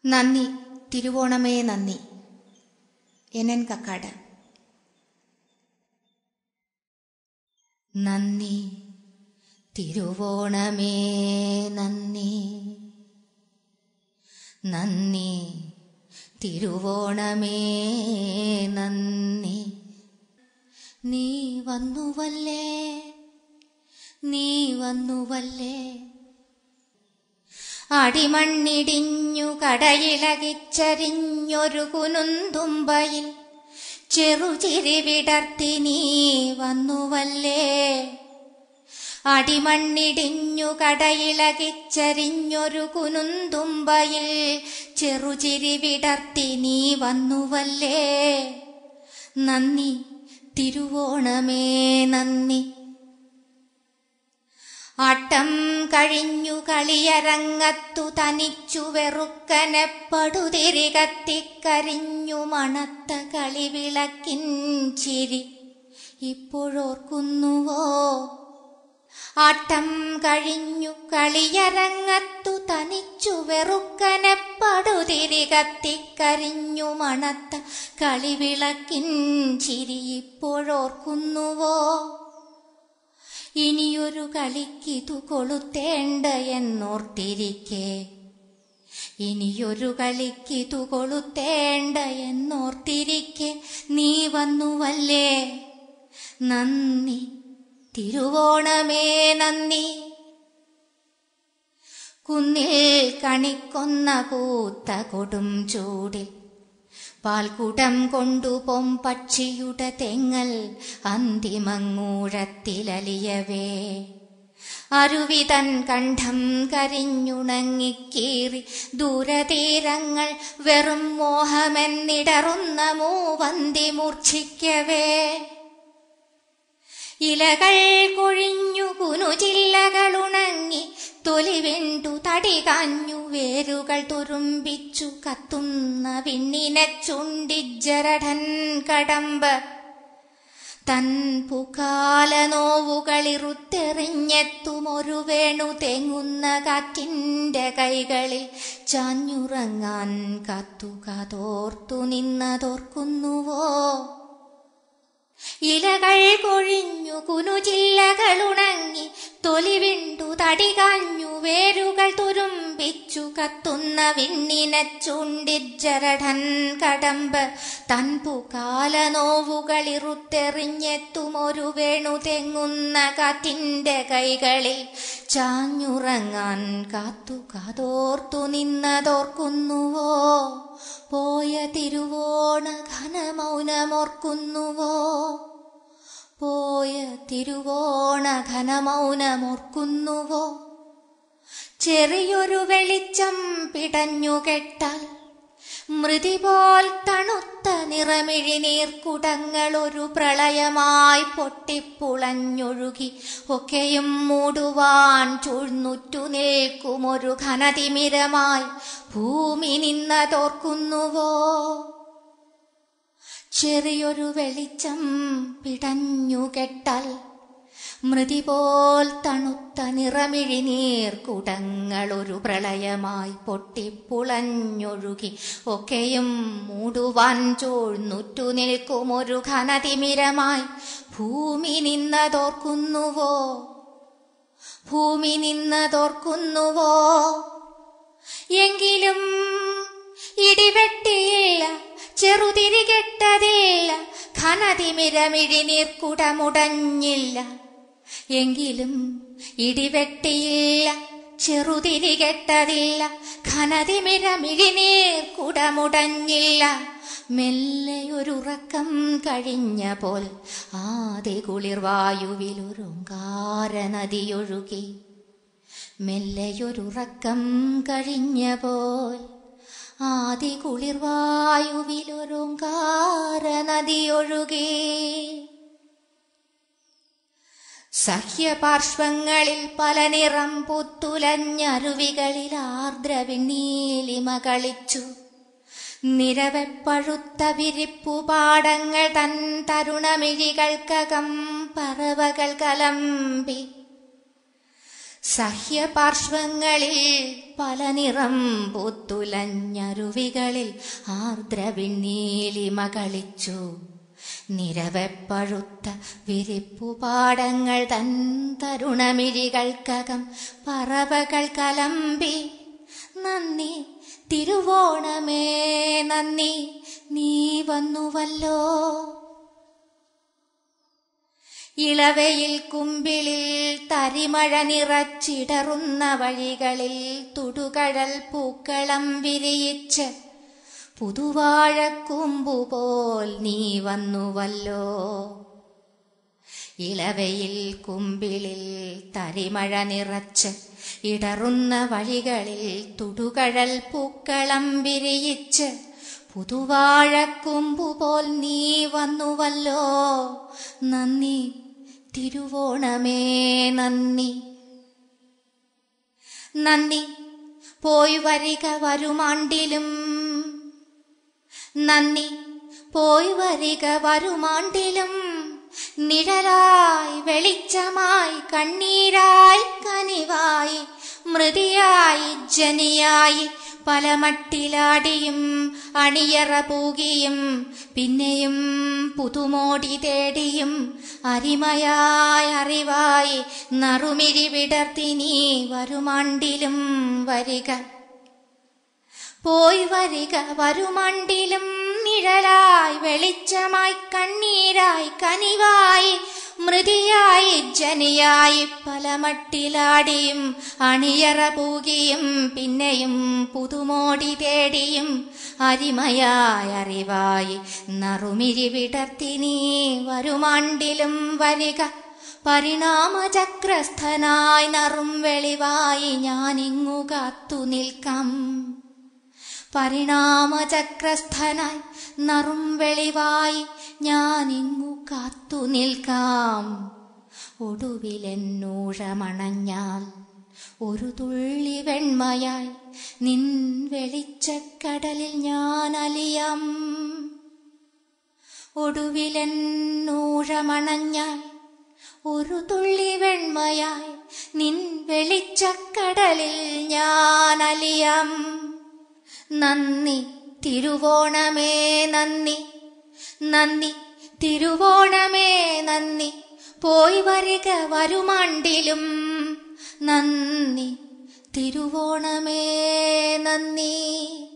നന്ദി തിരുവോണമേ നന്ദി. എൻ കക്കാട്. നന്ദി തിരുവോണമേ നന്ദി, നന്ദി തിരുവോണമേ നന്ദി. നീ വന്നുവല്ലേ, നീ വന്നുവല്ലേ, അടിമണ്ണിടിഞ്ഞു കടയിളകിച്ചരിഞ്ഞൊരു കുനുന്തുമ്പയിൽ ചെറുചിരി വിടർത്തി നീ വന്നുവല്ലേ. അടിമണ്ണിടിഞ്ഞു കടയിളകിച്ചരിഞ്ഞൊരു കുനുന്തുമ്പയിൽ ചെറുചിരി വിടർത്തി നീ വന്നുവല്ലേ. നന്ദി തിരുവോണമേ നന്ദി. ആട്ടം കഴിഞ്ഞു കളിയരങ്ങത്തു തനിച്ചു വെറുക്കനെപ്പടുതിരി കത്തിക്കരിഞ്ഞു മണത്ത കളിവിളക്കിൻ ചിരി ഇപ്പോഴോർക്കുന്നുവോ. ആട്ടം കഴിഞ്ഞു കളിയരങ്ങത്തു തനിച്ചു വെറുക്കനെപ്പടുതിരി കത്തിക്കരിഞ്ഞു മണത്ത കളിവിളക്കിൻ ചിരി ഇപ്പോഴോർക്കുന്നുവോ. ഇനിയൊരു കളിക്കിതു കൊളുത്തേണ്ട എന്നോർത്തിരിക്കെ, ഇനിയൊരു കളിക്കിതു കൊളുത്തേണ്ട എന്നോർത്തിരിക്കെ നീ വന്നുവല്ലേ. നന്ദി തിരുവോണമേ നന്ദി. കുന്നിൽ കണിക്കൊന്ന പൂത്ത കൊടും ചൂടിൽ പാൽക്കുടം കൊണ്ടുപോം പക്ഷിയുടെ തെങ്ങൽ അന്തിമങ്ങൂഴത്തിലലിയവേ അരുവിതൻ കണ്ഠം കരിഞ്ഞുണങ്ങിക്കീറി ദൂരതീരങ്ങൾ വെറും മോഹമെന്നിടറുന്ന മൂവന്തി മൂർച്ഛിക്കവേ. ഇലകൾ കൊഴിഞ്ഞു കുനുചില്ലകളുണങ്ങി തൊലിവെണ്ടു തടി കാഞ്ഞു വേരുകൾ തുരുമ്പിച്ചു കത്തുന്ന വിണ്ണിനെ ചുണ്ടിജരഠൻ കടമ്പ് തൻ പുകാല നോവുകളിറുത്തെറിഞ്ഞെത്തുമൊരു വേണു തേങ്ങുന്ന കാറ്റിന്റെ കൈകളിൽ ചാഞ്ഞുറങ്ങാൻ കാത്തു കാതോർത്തു നിന്നതോർക്കുന്നുവോ. ഇലകൾ കൊഴിഞ്ഞു കുനുചില്ലകളുണങ്ങി തൊലിവിണ്ടു തടി കാഞ്ഞു വേരുകൾ തുരുമ്പിച്ചു കത്തുന്ന വിണ്ണിനെ ചൂണ്ടിജരഠൻ കടമ്പ് തൻ പുകാല നോവുകളിറുത്തെറിഞ്ഞെത്തുമൊരു വേണു തെങ്ങുന്ന കാറ്റിന്റെ കൈകളിൽ ചാഞ്ഞുറങ്ങാൻ കാത്തു കാതോർത്തു നിന്നതോർക്കുന്നുവോ. പോയ തിരുവോണ ഘനമൗനമോർക്കുന്നുവോ, പോയ തിരുവോണ ഘനമൗനമോർക്കുന്നുവോ. ചെറിയൊരു വെളിച്ചം പിടഞ്ഞുകെട്ടാൽ മൃതിപോൽ തണുത്ത നിറമിഴിനീർക്കുടങ്ങളൊരു പ്രളയമായി പൊട്ടിപ്പുളഞ്ഞൊഴുകി ഒക്കെയും മൂടുവാൻ ചൂഴ്ന്നുറ്റു നിൽക്കുമൊരു ഘനതിമിരമായി ഭൂമി നിന്നതോർക്കുന്നുവോ. ചെറിയൊരു വെളിച്ചം പിടഞ്ഞുകെട്ടാൽ മൃതിപോൽ തണുത്ത നിറമിഴിനീർക്കുടങ്ങളൊരു പ്രളയമായി പൊട്ടിപ്പുളഞ്ഞൊഴുകി ഒക്കെയും മൂടുവാൻ ചൂഴ്ന്നുറ്റു നിൽക്കുമൊരു ഘനതിമിരമായി ഭൂമി നിന്നതോർക്കുന്നുവോ, ഭൂമി നിന്നതോർക്കുന്നുവോ. എങ്കിലും ഇടിവെട്ടിയില്ല, ചെറുതിരികെട്ടതില്ല, ഘനതിമിരമിഴിനീർക്കുടമുടഞ്ഞില്ല. എങ്കിലും ഇടിവെട്ടിയില്ല, ചെറുതിരികെട്ടതില്ല, ഘനതിമിരമിഴിനീർക്കുടമുടഞ്ഞില്ല. മെല്ലെയൊരുറക്കം കഴിഞ്ഞ പോൽ ആദി കുളിർവായുവിലൊരുങ്കാര നദിയൊഴുകി. മെല്ലെയൊരുറക്കം കഴിഞ്ഞ പോൽ ആദി കുളിർവായുവിലൊരുങ്കാര നദിയൊഴുകി. സഹ്യപാർശ്വങ്ങളിൽ പല നിറം പുത്തുലഞ്ഞരുവികളിൽ ആർദ്രവിണ്ണീലിമ കളിച്ചു. നിരവെപ്പഴുത്ത വിരിപ്പുപാടങ്ങൾ തൻ തരുണമിഴികൾക്കകം പറവകൾ കലമ്പി. സഹ്യപാർശ്വങ്ങളിൽ പല നിറം പൂത്തുലഞ്ഞരുവികളിൽ ആർദ്രവിണ്ണീലിമ കളിച്ചു. നിരവെപ്പഴുത്ത വിരിപ്പുപാടങ്ങൾ തൻ തരുണമിഴികൾക്കകം പറവകൾ കലമ്പി. നന്ദി തിരുവോണമേ നന്ദി, നീ വന്നുവല്ലോ. ഇളവയിൽ കുമ്പിളിൽ തരിമഴ നിറച്ചിടറുന്ന വഴികളിൽ തുടുകഴൽ പൂക്കളം വിരിയിച്ച് പുതുവാഴക്കൂമ്പുപോൽ നീ വന്നുവല്ലോ. ഇളവയിൽ കുമ്പിളിൽ തരിമഴ നിറച്ച് ഇടറുന്ന വഴികളിൽ തുടുകഴൽ പൂക്കളം വിരിയിച്ച് പുതുവാഴക്കൂമ്പുപോൽ നീ വന്നുവല്ലോ. നന്ദി തിരുവോണമേ നന്ദി. നന്ദി പോയി വരിക വരുമാണ്ടിലും, നന്ദി പോയി വരിക വരുമാണ്ടിലും. നിഴലായി വെളിച്ചമായി കണ്ണീരായി കനിവായി മൃതിയായി ജനിയായി പല മട്ടിലാടിയും അണിയറ പൂകിയും പിന്നെയും പുതുമോടി തേടിയും അരിമയായി അറിവായി നറുമിഴി വിടർത്തി നീ വരുമാണ്ടിലും വരിക. പോയി വരിക വരുമണ്ടിലും. നിഴലായി വെളിച്ചമായി കണ്ണീരായി കനിവായി മൃതിയായി ജനിയായി പല മട്ടിലാടിയും അണിയറ പൂകിയും പിന്നെയും പുതുമോടി തേടിയും അരിമയായി അറിവായി നറുമിഴി വിടർത്തി നീ വരുമാണ്ടിലും വരിക. പരിണാമചക്രസ്ഥനായി നറും വെളിവായി ഞാനിങ്ങു കാത്തു നിൽക്കാം. പരിണാമചക്രസ്ഥനായി നറും വെളിവായി ഞാനിങ്ങു കാത്തു നിൽക്കാം. ഒടുവിലെന്നൂഴമണഞ്ഞാൽ ഒരു തുള്ളി വെണ്മയായി നിൻ വെളിച്ചക്കടലിൽ ഞാൻ അലിയാം. ഒടുവിലെന്നൂഴമണഞ്ഞാൽ ഒരു തുള്ളി വെണ്മയായി നിൻ വെളിച്ചക്കടലിൽ ഞാൻ അലിയാം. നന്ദി തിരുവോണമേ നന്ദി, നന്ദി തിരുവോണമേ നന്ദി. പോയി വരിക വരുമാണ്ടിലും. നന്ദി തിരുവോണമേ നന്ദി.